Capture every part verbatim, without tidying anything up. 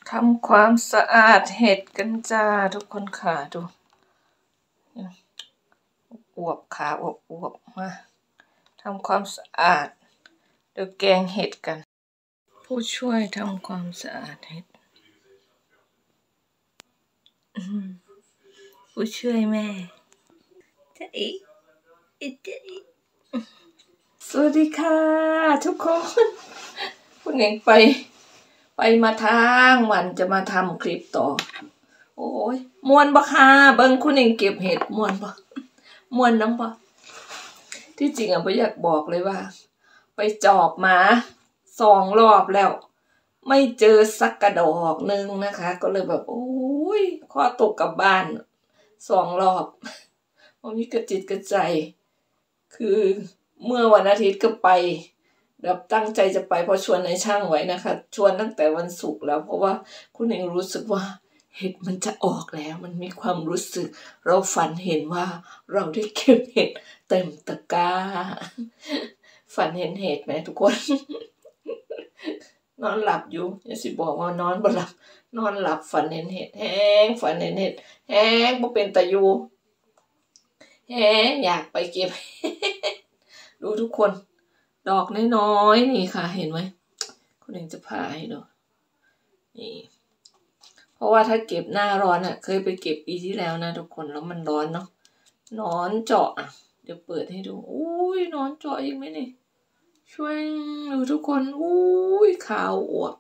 ทำความสะอาดเห็ดกันจ้าทุกคนค่ะดูอวบขาอวบอวบมาทำความสะอาดเดี๋ยวแกงเห็ดกันผู้ช่วยทำความสะอาดเห็ดผู้ช่วยแม่จะอีอีจะอีสวัสดีค่ะทุกคนคุณเองไปไปมาทางวันจะมาทำคลิปต่อโอ้ยมวนบ่ค่ะเบิ่งคุณเองเก็บเห็ดมวนบ่มวนน้ำบ่ที่จริงอ่ะไม่อยากบอกเลยว่าไปจอบมาสองรอบแล้วไม่เจอสักกระดอกหนึ่งนะคะก็เลยแบบโอ้ยข้อตกกลับบ้านสองรอบวันนี้กระจิตกระใจคือเมื่อวันอาทิตย์ก็ไปแบบตั้งใจจะไปเพราะชวนนายช่างไว้นะคะชวนตั้งแต่วันศุกร์แล้วเพราะว่าคุณเองรู้สึกว่าเห็ดมันจะออกแล้วมันมีความรู้สึกเราฝันเห็นว่าเราได้เก็บเห็ดเต็มตะกร้าฝันเห็นเห็ดไหมทุกคนนอนหลับอยู่อย่าสิบอกว่านอนบ่หลับนอนหลับฝันเห็นเห็ดแห้งฝันเห็นเห็ดแห้งบ่เป็นตะยูแห้งอยากไปเก็บดูทุกคนดอกน้อยๆนี่ค่ะเห็นไหมคุณเองจะพาให้ดูนี่เพราะว่าถ้าเก็บหน้าร้อนอ่ะเคยไปเก็บปีที่แล้วนะทุกคนแล้วมันร้อนเนาะนอนเจาะอ่ะเดี๋ยวเปิดให้ดูอุ้ยนอนเจาะอีกไหมนี่ช่วยดูทุกคนอุ้ยขาวอวบ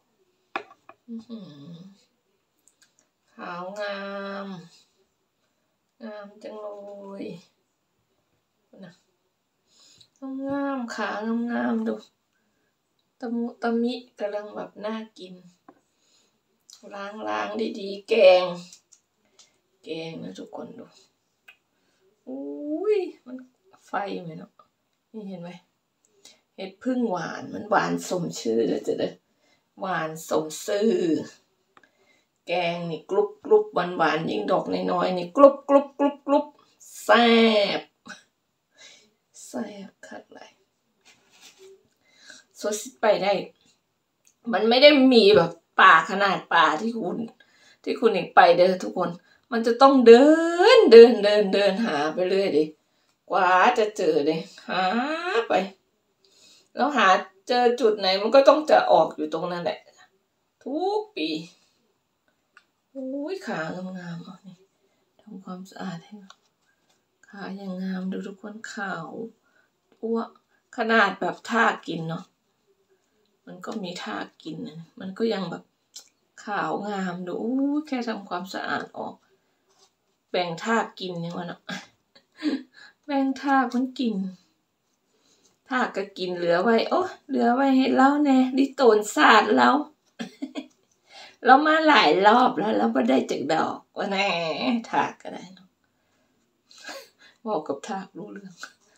ขาวงามงามจังเลยนะงามขางามๆดูตะมุตะมิกำลังแบบน่ากินล้างล้างดีๆแกงแกงนะทุกคนดูอุ้ยมันไฟไหมเนาะนี่เห็นไหมเห็ดพึ่งหวานมันหวานสมชื่อเลยจ้ะเด้อหวานสมซื่อแกงนี่กรุบกรุบหวานหวานยิ่งดอกน้อยๆนี่กรุบกรุบกรุบกรุบแซ่บแซ่บคักเลยสดไปได้มันไม่ได้มีแบบป่าขนาดป่าที่คุณที่คุณเอกไปเด้อทุกคนมันจะต้องเดินเดินเดินเดินหาไปเรื่อยดิกว่าจะเจอเลยหาไปแล้วหาเจอจุดไหนมันก็ต้องจะออกอยู่ตรงนั้นแหละทุกปีโอ้ยขางามๆเอานี่ทำความสะอาดให้ขาอย่างงามดูทุกคนขาวอ้วกขนาดแบบท่ากินเนาะมันก็มีท่ากินนะมันก็ยังแบบขาวงามดูแค่ทำความสะอาดออกแบ่งท่ากินยังวะเนาะแบ่งท่าคนกินท่าก็กินเหลือไว้โอ้เหลือไว้ให้เราแน่ดิโตนศาสตร์เราเรามาหลายรอบแล้วเราไม่ได้จากดอกว่าแน่ถากก็ได้เนาะบอกกับถากรู้เรื่อง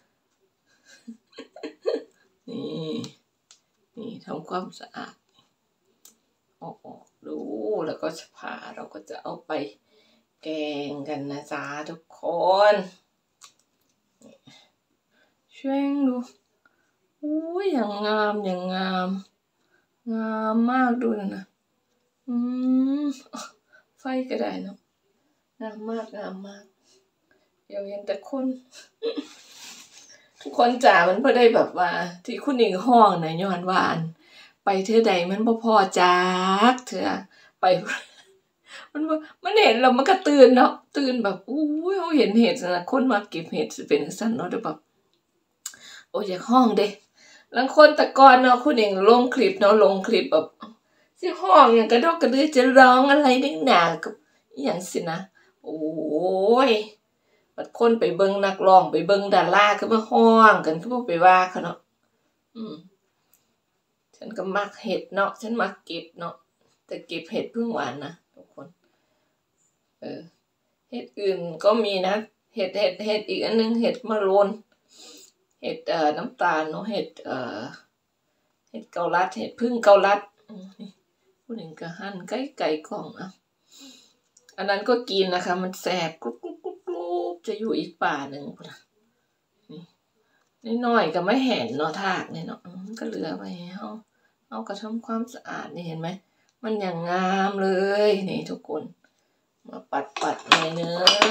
นี่นี่ทำความสะอาดออกออกดูแล้วก็ผ่าเราก็จะเอาไปแกงกันนะจ๊ะทุกคนช่วยดูอุ้ยอย่างงามอย่างงามงามมากดูนะอืมไฟก็ได้เนาะงามมากงามมากเดี๋ยวเห็นแต่คนทุกคนจ๋ามันพอได้แบบว่าที่คุณหญิงห้องนะย้อนวานไปเธอใดมันพอพอจักเธอไปมันมันเห็นเรามันก็ตื่นเนาะตื่นแบบอู้ยเขาเห็นเห็ดนะคนมาเก็บเห็ดเป็นสั้นเนาะแบบโอ้ยอยากห้องเด้บางคนแต่ก่อนเนาะคุณเองลงคลิปเนาะลงคลิปแบบที่ห้องอย่างกระดอกกระดือจะร้องอะไรนักหนากับอย่างสินะโอ้ยบัดคนไปเบิ่งนักร้องไปเบิ่งดาราก็มาห้องกันก็ไปว่าเขาเนาะอืมฉันก็มักเห็ดเนาะฉันมักเก็บเนาะแต่เก็บเห็ดพึ่งหวานนะทุกคนเออเห็ดอื่นก็มีนะเห็ดเห็ดเห็ดอีกอันนึงเห็ดมะโรนเห็ดเอ่อน้ำตาลเนาะเห็ดเอ่อเห็ดเกาลัดเห็ดพึ่งเกาลัดนี่ผู้หนึ่งก็หั่นไก่ไก่กล่องอ่ะอันนั้นก็กินนะคะมันแสบกรุบกรุบกรุบกรุบจะอยู่อีกป่าหนึ่งนี่น้อยก็ไม่เห็นเนาะถากเนี่ยเนาะก็เหลือไปเอาเอากระทำความสะอาดนี่เห็นไหมมันอย่างงามเลยนี่ทุกคนมาปัดปัดหน่อยนึง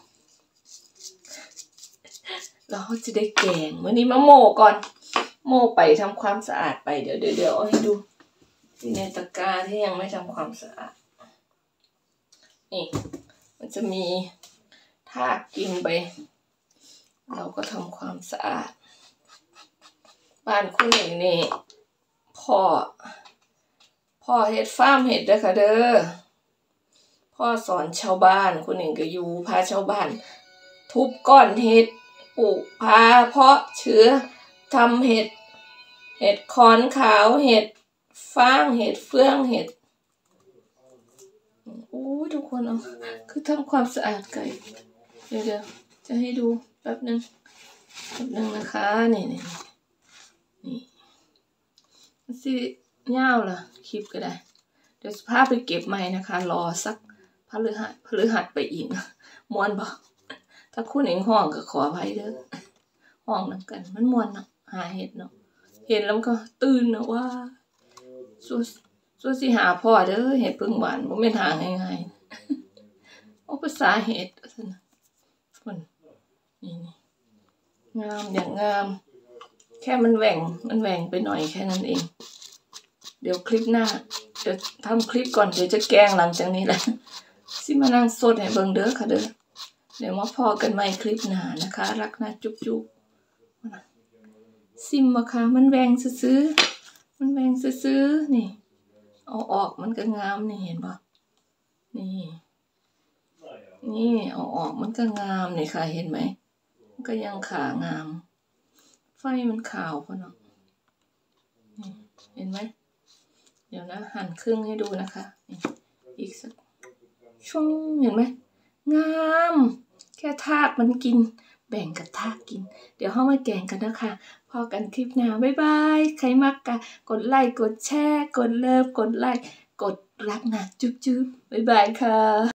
เราจะได้แกงวันนี้มาโม่ก่อนโม่ไปทำความสะอาดไปเดี๋ยวเดี๋ยวเดี๋ยวเอาให้ดูที่ในตะกร้าที่ยังไม่ทำความสะอาดนี่มันจะมีทากกินไปเราก็ทำความสะอาดบ้านคุณเองนี่พ่อพ่อเฮ็ดฟาร์มเห็ดเด้อค่ะเด้อพ่อสอนชาวบ้านคุณเองก็อยู่พาชาวบ้านทุบก้อนเห็ดปลูกพาเพาะเชื้อทำเห็ดเห็ดขอนขาวเห็ดฟางเห็ดเฟืองเห็ดโอ้ยทุกคนเอาคือทำความสะอาดไก่เดี๋ยวเดี๋ยวจะให้ดูแป๊บนึงแป๊บนึงนะคะนี่นี่นี่มันสิยาวล่ะคลิปก็ได้เดี๋ยวพาไปเก็บใหม่นะคะรอสักพฤหัสพฤหัสไปอีกมวนบ่ถ้าคุณเองห้องก็ขออภัยเด้อห้องนำกันมันมวนเนาะหาเห็ดเนาะเห็นแล้วก็ตื่นนะว่าสู้สู้สิหาพ่อเด้อเห็ดพึ่งหวานบ่แม่นหาง่ายๆเอาภาษาเห็ดซั่นน่ะคนนี่ๆงามอย่างงามแค่มันแหว่งมันแหว่งไปหน่อยแค่นั้นเองเดี๋ยวคลิปหน้าเดี๋ยวทำคลิปก่อนเดี๋ยวจะแกล้งหลังจากนี้แหละสิมานั่งสดให้เบิ่งเด้อค่ะเด้อเดี๋ยวมาพอกันใหม่คลิปหน้านะคะรักนะจุ๊บจุ๊บซิมมาค่ะมันแหว่งซื้อมันแหว่งซื้อนี่เอาออกมันก็งามนี่เห็นป่ะนี่นี่เอาออกมันก็งามนี่ค่ะเห็นไหมมันก็ยังขางามไฟมันขาวพอเนาะเห็นไหมเดี๋ยวนะหั่นครึ่งให้ดูนะคะอีกสักช่วงเห็นไหมงามแค่ทากมันกินแบ่งกับทากกินเดี๋ยวเข้ามาแกงกันนะคะพอกันคลิปหน้าบ๊ายบายใครมักกะกดไลค์กดแชร์กดเลิฟกดไลค์กดรักนะจุ๊บจุ๊บบ๊ายบายค่ะ